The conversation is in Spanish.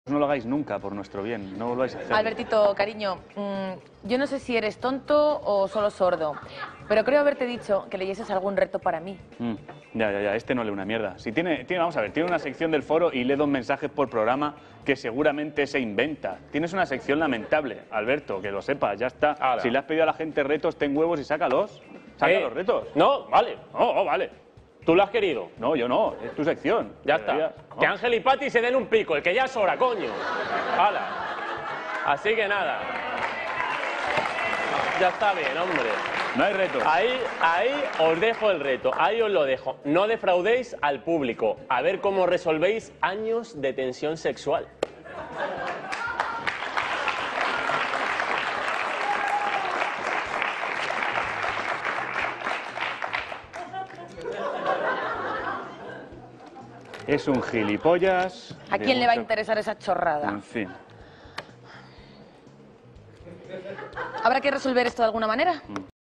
No lo hagáis nunca por nuestro bien, no volváis a hacerlo. Albertito, cariño, yo no sé si eres tonto o solo sordo, pero creo haberte dicho que leyeses algún reto para mí. Ya, este no lee una mierda. Si vamos a ver, tiene una sección del foro y lee 2 mensajes por programa que seguramente se inventa. Tienes una sección lamentable, Alberto, que lo sepas, ya está. Ahora. Si le has pedido a la gente retos, ten huevos y sácalos. Saca los retos. No, vale. No, vale. Tú lo has querido. No, yo no, es tu sección. Ya está. No. Que Ángel y Pati se den un pico, el que ya es hora, coño. ¡Hala! Así que nada. Ya está bien, hombre. No hay reto. Ahí os dejo el reto, ahí os lo dejo. No defraudéis al público. A ver cómo resolvéis años de tensión sexual. Es un gilipollas. ¿A quién le va a interesar esa chorrada? En fin. ¿Habrá que resolver esto de alguna manera?